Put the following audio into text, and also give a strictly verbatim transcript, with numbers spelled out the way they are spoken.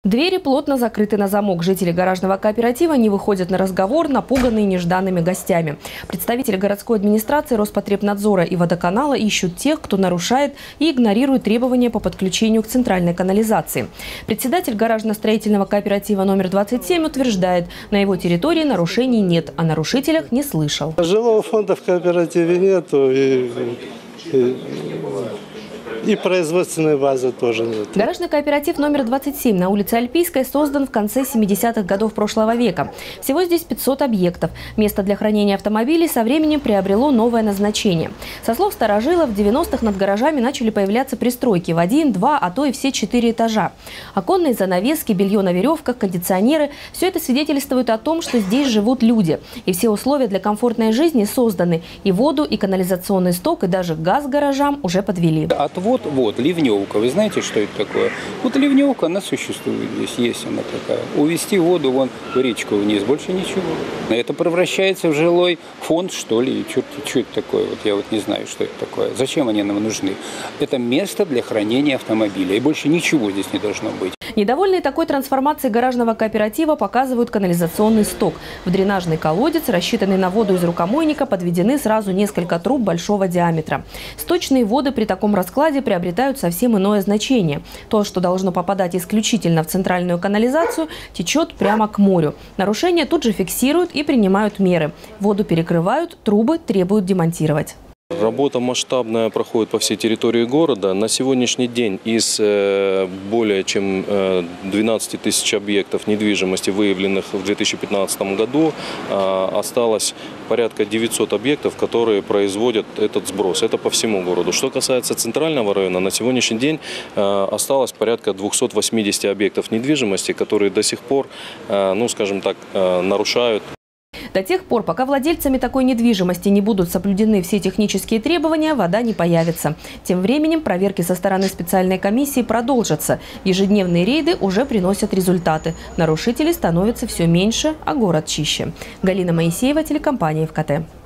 Двери плотно закрыты на замок. Жители гаражного кооператива не выходят на разговор, напуганные нежданными гостями. Представители городской администрации, Роспотребнадзора и водоканала ищут тех, кто нарушает и игнорирует требования по подключению к центральной канализации. Председатель гаражно-строительного кооператива номер двадцать семь утверждает, на его территории нарушений нет, о нарушителях не слышал. Жилого фонда в кооперативе нету. И... и... И производственной базы тоже нет. Гаражный кооператив номер двадцать семь на улице Альпийской создан в конце семидесятых годов прошлого века. Всего здесь пятьсот объектов. Место для хранения автомобилей со временем приобрело новое назначение. Со слов старожилов, в девяностых над гаражами начали появляться пристройки в один, два, а то и все четыре этажа. Оконные занавески, белье на веревках, кондиционеры – все это свидетельствует о том, что здесь живут люди. И все условия для комфортной жизни созданы. И воду, и канализационный сток, и даже газ гаражам уже подвели. Отвод, вот, ливневка. Вы знаете, что это такое? Вот ливневка, она существует здесь, есть она такая. Увести воду вон в речку вниз, больше ничего. Это превращается в жилой фонд, что ли? Что это такое? Вот я вот не знаю, что это такое. Зачем они нам нужны? Это место для хранения автомобиля. И больше ничего здесь не должно быть. Недовольные такой трансформацией гаражного кооператива показывают канализационный сток. В дренажный колодец, рассчитанный на воду из рукомойника, подведены сразу несколько труб большого диаметра. Сточные воды при таком раскладе приобретают совсем иное значение. То, что должно попадать исключительно в центральную канализацию, течет прямо к морю. Нарушения тут же фиксируют и принимают меры. Воду перекрывают, трубы требуют демонтировать. Работа масштабная проходит по всей территории города. На сегодняшний день из более чем двенадцати тысяч объектов недвижимости, выявленных в две тысячи пятнадцатом году, осталось порядка девятисот объектов, которые производят этот сброс. Это по всему городу. Что касается центрального района, на сегодняшний день осталось порядка двухсот восьмидесяти объектов недвижимости, которые до сих пор, ну скажем так, нарушают. До тех пор, пока владельцами такой недвижимости не будут соблюдены все технические требования, вода не появится. Тем временем проверки со стороны специальной комиссии продолжатся. Ежедневные рейды уже приносят результаты. Нарушителей становится все меньше, а город чище. Галина Моисеева, телекомпания ФКТ.